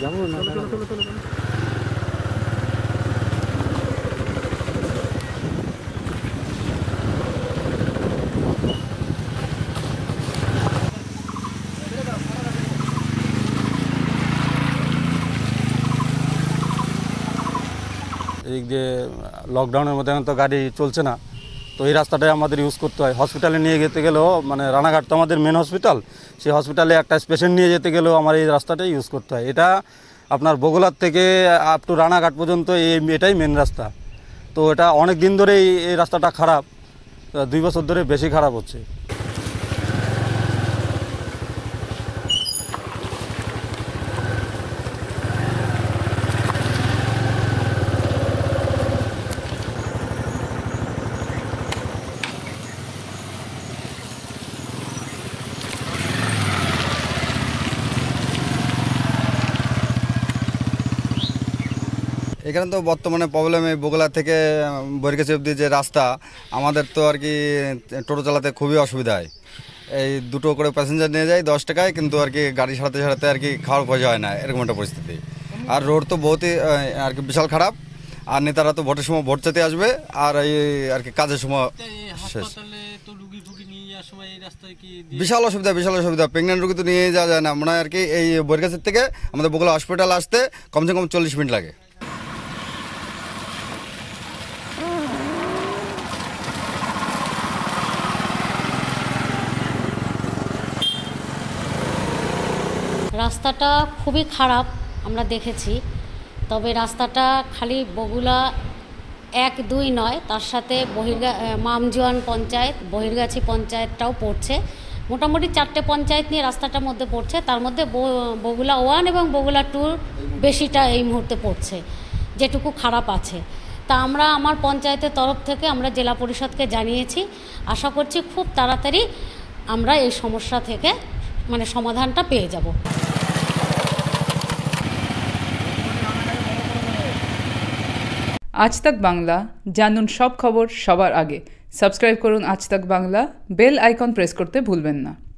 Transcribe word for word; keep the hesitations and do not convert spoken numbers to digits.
যাবো না এই যে লকডাউনের মধ্যে এখন তো গাড়ি চলছে না, তো এই রাস্তাটাই আমাদের ইউজ করতে হয়। হসপিটালে নিয়ে যেতে গেলেও মানে রানাঘাট তো আমাদের মেন হসপিটাল, সেই হসপিটালে একটা পেশেন্ট নিয়ে যেতে গেলেও আমার এই রাস্তাটাই ইউজ করতে হয়। এটা আপনার বগুড়ার থেকে আপ টু রানাঘাট পর্যন্ত এই এটাই মেন রাস্তা। তো এটা অনেক দিন ধরেই এই রাস্তাটা খারাপ, দুই বছর ধরে বেশি খারাপ হচ্ছে। এখানে তো বর্তমানে প্রবলেম এই বগুড়া থেকে বৈরগাছি অবধি যে রাস্তা, আমাদের তো আর কি টোটো চালাতে খুবই অসুবিধা হয়। এই দুটো করে প্যাসেঞ্জার নিয়ে যায় দশ টাকায়, কিন্তু আর কি গাড়ি সারাতে সারাতে আর কি খাওয়ার পয়সা হয় না, এরকম একটা পরিস্থিতি। আর রোড তো বহুতই আর কি বিশাল খারাপ। আর নেতারা তো ভোটের সময় ভোট চাইতে আসবে, আর এই আর কি কাজের সময় শেষ। বিশাল অসুবিধা বিশাল অসুবিধা প্রেগনেন্ট রোগী তো নিয়ে যাওয়া যায় না মনে হয় আর কি। এই বৈরগাছির থেকে আমাদের বগুড়া হসপিটাল আসতে কমসে কম চল্লিশ মিনিট লাগে। রাস্তাটা খুবই খারাপ আমরা দেখেছি, তবে রাস্তাটা খালি বগুড়া এক দুই নয়, তার সাথে বহির্গা মামজোয়ান পঞ্চায়েত, বহির্গাছি পঞ্চায়েতটাও পড়ছে। মোটামুটি চারটে পঞ্চায়েত নিয়ে রাস্তাটার মধ্যে পড়ছে, তার মধ্যে বগুড়া ওয়ান এবং বগুড়া টুর বেশিটা এই মুহূর্তে পড়ছে, যেটুকু খারাপ আছে। তা আমরা আমার পঞ্চায়েতের তরফ থেকে আমরা জেলা পরিষদকে জানিয়েছি, আশা করছি খুব তাড়াতাড়ি আমরা এই সমস্যা থেকে মানে সমাধানটা পেয়ে যাব। আজ তাক বাংলা, জানুন সব খবর সবার আগে। সাবস্ক্রাইব করুন আজ তাক বাংলা, বেল আইকন প্রেস করতে ভুলবেন না।